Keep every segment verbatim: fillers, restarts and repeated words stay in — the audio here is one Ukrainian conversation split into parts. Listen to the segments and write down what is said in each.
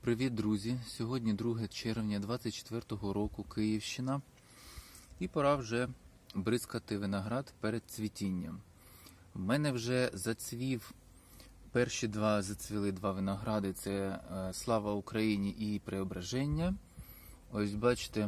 Привіт, друзі! Сьогодні друге червня двадцять четвертого року, Київщина. І пора вже бризкати виноград перед цвітінням. В мене вже зацвів, перші два зацвіли два виногради. Це Слава Україні і Преображення. Ось бачите,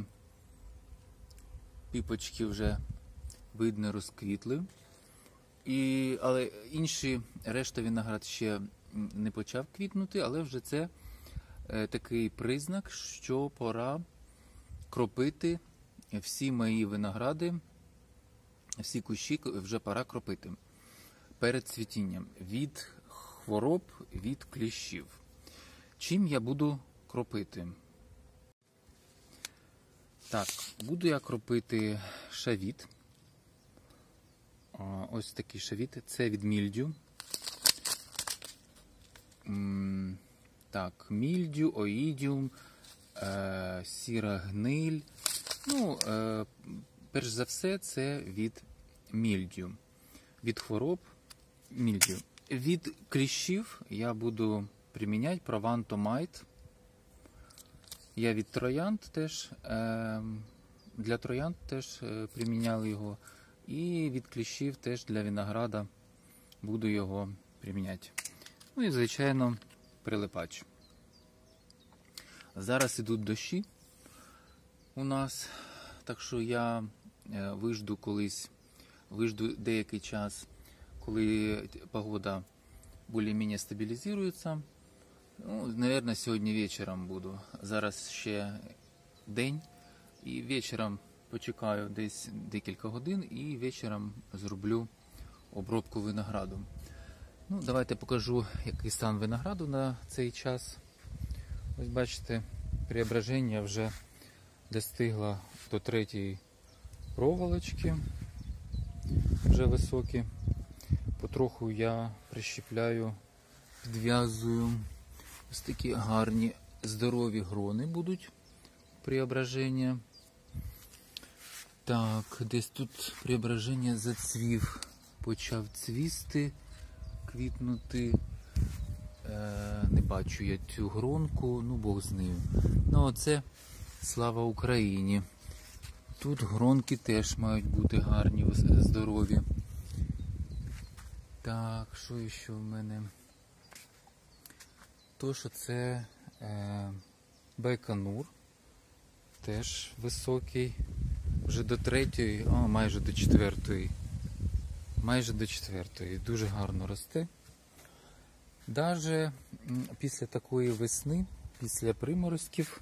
піпочки вже видно розквітли. І, але інші, решта виноград ще не почав квітнути, але вже це е, такий признак, що пора кропити всі мої виногради, всі кущі вже пора кропити перед цвітінням від хвороб, від кліщів. Чим я буду кропити? Так, буду я кропити шавіт. Ось такий шавіт, це від мільдю. Так, мільдю, оїдіум, е, сіра гниль. Ну, е, перш за все, це від мільдю. Від хвороб мільдю. Від кліщів я буду приміняти Провантомайт. Я від троянд теж, е, для троянд теж е, приміняли його. І від кліщів теж для винограда буду його приміняти. Ну і, звичайно, прилипач. Зараз ідуть дощі у нас, так що я вижду колись, вижду деякий час, коли погода більш-менш стабілізується. Ну, мабуть, сьогодні вечором буду. Зараз ще день, і вечором почекаю десь декілька годин і вечором зроблю обробку винограду. Ну, давайте покажу, який стан винограду на цей час. Ось бачите, Преображення вже достигло до третьої проволочки, вже високі. Потроху я прищепляю, підв'язую. Ось такі гарні, здорові грони будуть Преображення. Так, десь тут Преображення зацвів, почав цвісти, квітнути. Е, не бачу я цю гронку, ну Бог з нею. Ну оце Слава Україні. Тут гронки теж мають бути гарні, здорові. Так, що ще в мене? То, що це е, Байконур, теж високий. Вже до третьої, а майже до четвертої. Майже до четвертої. Дуже гарно росте. Даже після такої весни, після приморозків,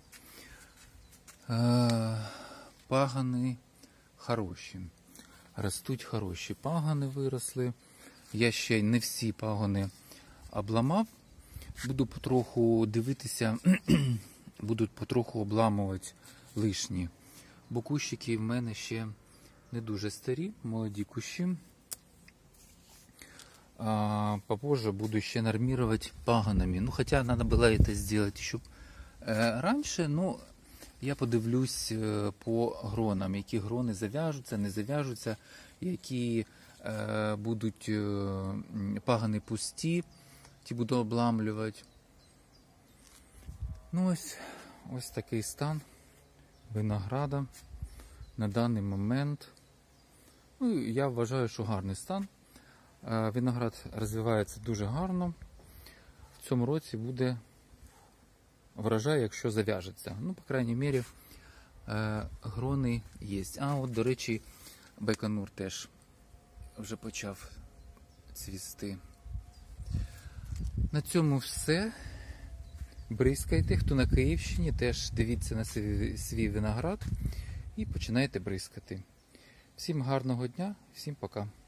пагани хороші. Ростуть хороші пагани, виросли. Я ще не всі пагони обламав. Буду потроху дивитися, буду потроху обламувати лишні. Бо кущики в мене ще не дуже старі, молоді кущі. А попозже буду ще нормировать паганами. Ну, хотя надо было это сделать еще э, раньше, но я подивлюсь э, по гронам, які грони зав'яжуться, не зав'яжуться, які э, будуть э, пагани пусті, ті буду обламлювати. Ну, ось, ось такий стан винограда на даний момент. Ну, я вважаю, що гарний стан. Виноград розвивається дуже гарно. В цьому році буде врожай, якщо зав'яжеться. Ну, по крайній мірі, грони є. А, от, до речі, Байконур теж вже почав цвісти. На цьому все. Бризкайте. Хто на Київщині, теж дивіться на свій, свій виноград і починайте бризкати. Всім гарного дня, всім пока.